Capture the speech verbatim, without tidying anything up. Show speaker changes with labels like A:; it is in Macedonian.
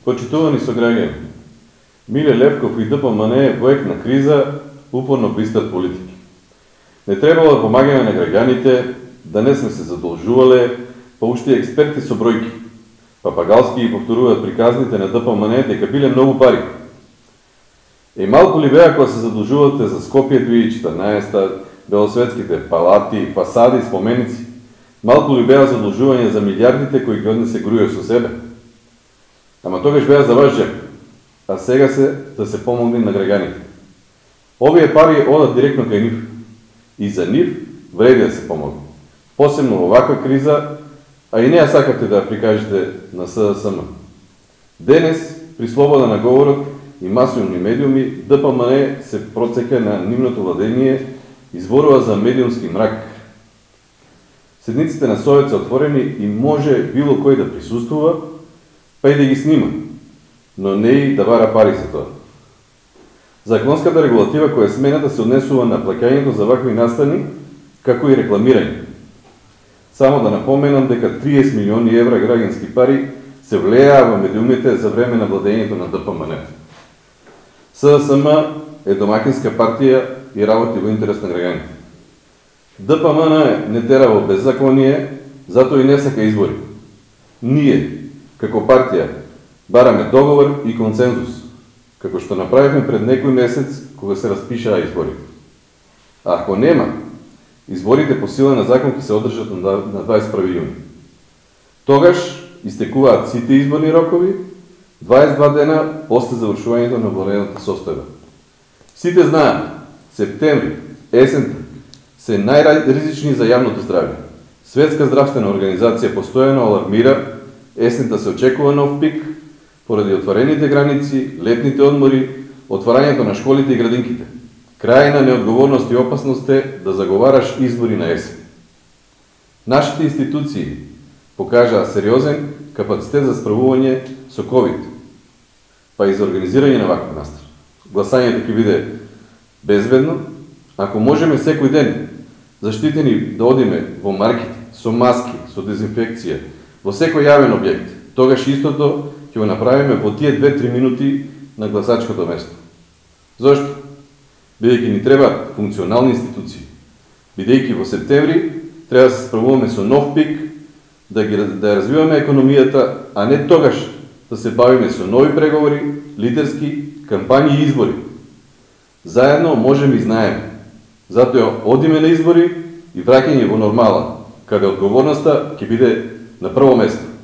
A: Почитувани сограѓани, Миле Левков и Д П М Н во ек на криза упорно блистат политики. Не требало да помагаме на граѓаните, да не сме се задолжувале, па уште експерти со бројки. Папагалски и повторуваат приказните на Д П М Н дека биле многу пари. И малку ли беа кога се задолжувате за Скопје две илјади и четрнаесетта, белосветските палати, фасади, споменици? Малку ли беа задолжување за милијардите кои ги однесе грује со себе? Ама тогаш беа за ваш джеп, а сега се да се помогне на граѓаните. Овие пари одат директно кај нив. И за нив вреди да се помогне. Посебно во ваква криза, а и не ја сакате да ја прикажете на С Д С М. Денес, при слобода на говорот и масовни медиуми, Д П М Н се процека на нивното владење и зборува за медиумски мрак. Седниците на Совет се отворени и може било кој да присуствува, па и да ги снима, но не и да бара пари за тоа. Законската регулатива која смената се однесува на плаќањето за вакви настани, како и рекламирање. Само да напоменам дека триесет милиони евра граѓански пари се влеа во медиумите за време на владењето на Д П М Н. С Д С М е домакинска партија и работи во интерес на граѓаните. Д П М Н не тера во беззаконие, затоа и не сака избори. Ние, како партија, бараме договор и консензус, како што направивме пред некој месец кога се распишаа избори. А ако нема, изборите по сила на закон ќе се одржат на дваесет и први јуни. Тогаш истекуваат сите изборни рокови, дваесет и два дена после завршувањето на владената состојба. Сите знаат, септември, есента се најризични за јавното здравје. Светска здравствена организација постојано алармира, есента се очекува нов пик, поради отворените граници, летните одмори, отварањето на школите и градинките. Крајна неодговорност и опасност е да заговараш избори на есен. Нашите институции покажаа сериозен капацитет за справување со ковид, па и за организирање на ваков настан. Гласањето ќе биде безбедно, ако можеме секој ден заштитени да одиме во маркет, со маски, со дезинфекција, во секој јавен објект, тогаш истото ќе го направиме во тие две-три минути на гласачкото место. Зошто? Бидејќи ни треба функционални институции. Бидејќи во септември треба да се справуваме со нов пик, да ги да развиваме економијата, а не тогаш да се бавиме со нови преговори, лидерски кампањи и избори. Заедно можеме и знаеме. Затоа одиме на избори и враќање во нормала, каде одговорноста ќе биде на прво место.